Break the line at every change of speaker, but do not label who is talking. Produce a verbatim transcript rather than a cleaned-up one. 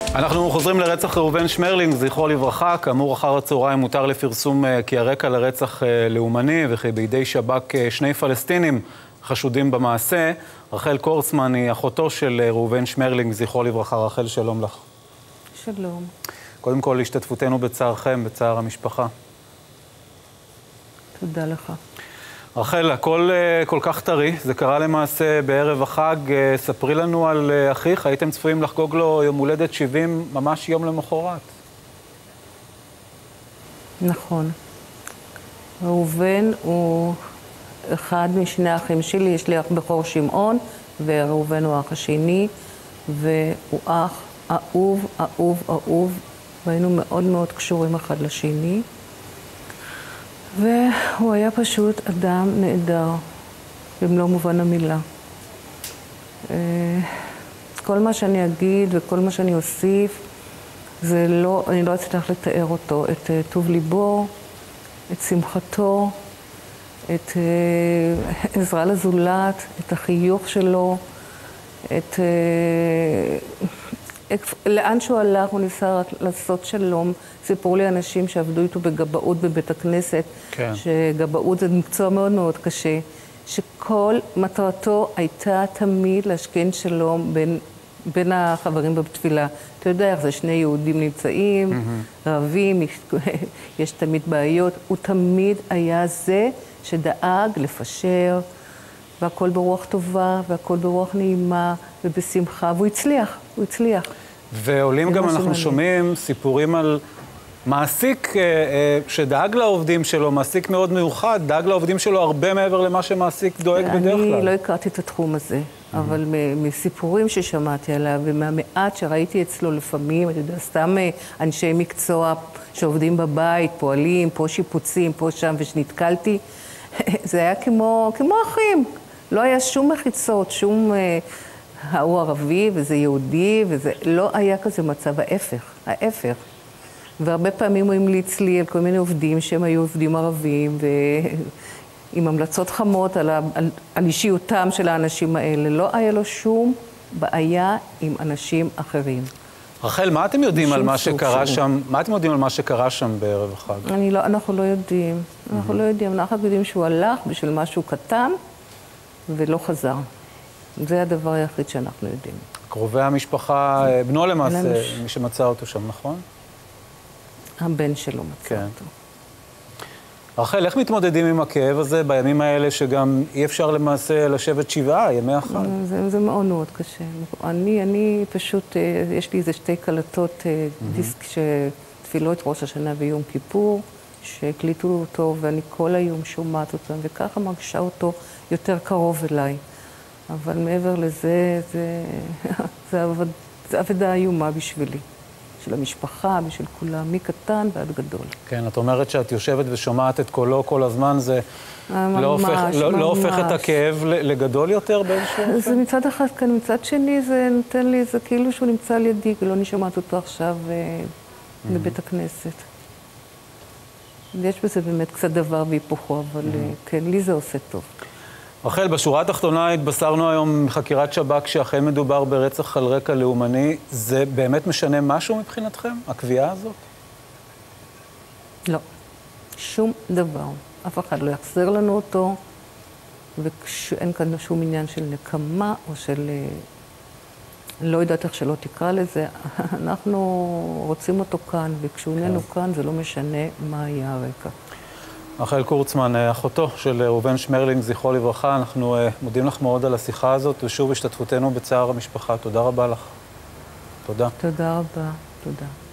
אנחנו חוזרים לרצח ראובן שמרלינג, זכרו לברכה. כאמור, אחר הצהריים מותר לפרסום כי הרקע לרצח לאומני וכי בידי שב"כ שני פלסטינים חשודים במעשה. רחל קורצמן היא אחותו של ראובן שמרלינג, זכרו לברכה. רחל, שלום לך.
שלום.
קודם כל, השתתפותנו בצערכם, בצער המשפחה.
תודה לך.
רחל, הכל כל כך טרי, זה קרה למעשה בערב החג. ספרי לנו על אחיך, הייתם צפויים לחגוג לו יום הולדת שבעים ממש יום למחרת.
נכון. ראובן הוא אחד משני האחים שלי, יש לי אח בכור שמעון, וראובן הוא האח השני, והוא אח אהוב, אהוב, אהוב, והיינו מאוד מאוד קשורים אחד לשני. והוא היה פשוט אדם נהדר, במלוא מובן המילה. כל מה שאני אגיד וכל מה שאני אוסיף, זה לא, אני לא אצליח לתאר אותו, את טוב ליבו, את שמחתו, את עזרה לזולת, את החיוך שלו, את... לאן שהוא הלך, הוא ניסה לעשות שלום. סיפרו לי אנשים שעבדו איתו בגבאות בבית הכנסת,
כן.
שגבאות זה מקצוע מאוד מאוד קשה, שכל מטרתו הייתה תמיד להשכין שלום בין, בין החברים בתפילה. אתה יודע איך זה, שני יהודים נמצאים, mm-hmm. רבים, יש תמיד בעיות. הוא תמיד היה זה שדאג לפשר, והכל ברוח טובה, והכל ברוח נעימה, ובשמחה, והוא הצליח, הוא הצליח.
ועולים גם אנחנו שומעים סיפורים על מעסיק שדאג לעובדים שלו, מעסיק מאוד מיוחד, דאג לעובדים שלו הרבה מעבר למה שמעסיק דואג בדרך כלל.
אני לא הכרתי את התחום הזה, אבל מסיפורים ששמעתי עליו, ומהמעט שראיתי אצלו לפעמים, אתה יודע, סתם אנשי מקצוע שעובדים בבית, פועלים, פה שיפוצים, פה שם, ושנתקלתי, זה היה כמו, כמו אחים. לא היה שום מחיצות, שום... הוא ערבי וזה יהודי, וזה לא היה כזה מצב, ההפך, ההפך. והרבה פעמים הוא המליץ לי על כל מיני עובדים שהם היו עובדים ערבים, ועם המלצות חמות על, על, על אישיותם של האנשים האלה. לא היה לו שום בעיה עם אנשים אחרים.
רחל, מה אתם יודעים על מה שקרה שם? מה אתם יודעים על מה שקרה שם בערב החג?
אני לא, אנחנו לא יודעים. אנחנו לא יודעים. אנחנו יודעים שהוא הלך בשביל משהו קטן ולא חזר. זה הדבר היחיד שאנחנו יודעים.
קרובי המשפחה, בנו למעשה, מי שמצא אותו שם, נכון?
הבן שלו מצא אותו.
רחל, איך מתמודדים עם הכאב הזה בימים האלה שגם אי אפשר למעשה לשבת שבעה, ימי החג?
זה, זה מאוד מאוד קשה. אני, אני פשוט, יש לי איזה שתי קלטות דיסק שתפילות ראש השנה ויום כיפור, שהקליטו אותו ואני כל היום שומעת אותם, וככה מרגישה אותו יותר קרוב אליי. אבל מעבר לזה, זה, זה, עבד, זה עבודה איומה בשבילי, של המשפחה, בשביל כולם, מקטן ועד גדול.
כן, את אומרת שאת יושבת ושומעת את קולו כל הזמן, זה
ממש,
לא, הופך,
ממש.
לא, לא הופך את הכאב לגדול יותר באיזשהו אופן?
זה מצד אחד כאן, מצד שני זה נותן לי, זה כאילו שהוא נמצא לידי, ולא נשמעת אותו עכשיו mm-hmm. בבית הכנסת. יש בזה באמת קצת דבר והיפוכו, אבל mm-hmm. כן, לי זה עושה טוב.
רחל, בשורה התחתונה התבשרנו היום מחקירת שב"כ שאכן מדובר ברצח על רקע לאומני. זה באמת משנה משהו מבחינתכם, הקביעה הזאת?
לא. שום דבר. אף אחד לא יחזר לנו אותו, ואין כאן שום עניין של נקמה או של... לא יודעת איך שלא תקרא לזה. אנחנו רוצים אותו כאן, וכשהוא איננו כאן זה לא משנה מה היה הרקע.
רחל קורצמן, אחותו של ראובן שמרלינג, זכרו לברכה, אנחנו מודים לך מאוד על השיחה הזאת, ושוב השתתפותנו בצער המשפחה. תודה רבה לך. תודה.
תודה רבה. תודה.